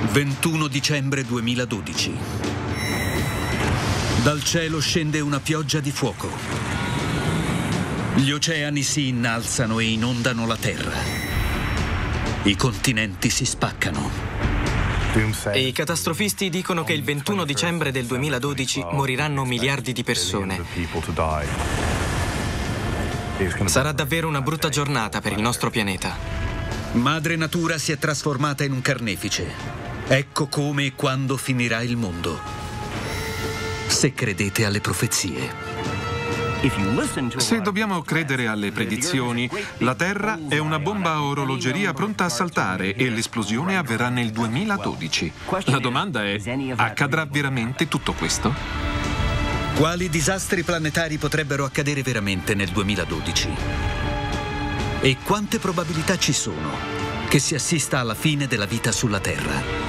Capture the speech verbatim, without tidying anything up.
ventuno dicembre duemiladodici. Dal cielo scende una pioggia di fuoco. Gli oceani si innalzano e inondano la Terra. I continenti si spaccano. E i catastrofisti dicono che il ventuno dicembre del duemiladodici moriranno miliardi di persone. Sarà davvero una brutta giornata per il nostro pianeta. Madre Natura si è trasformata in un carnefice. Ecco come e quando finirà il mondo. Se credete alle profezie. Se dobbiamo credere alle predizioni, la Terra è una bomba a orologeria pronta a saltare e l'esplosione avverrà nel duemiladodici. La domanda è: accadrà veramente tutto questo? Quali disastri planetari potrebbero accadere veramente nel duemiladodici? E quante probabilità ci sono che si assista alla fine della vita sulla Terra?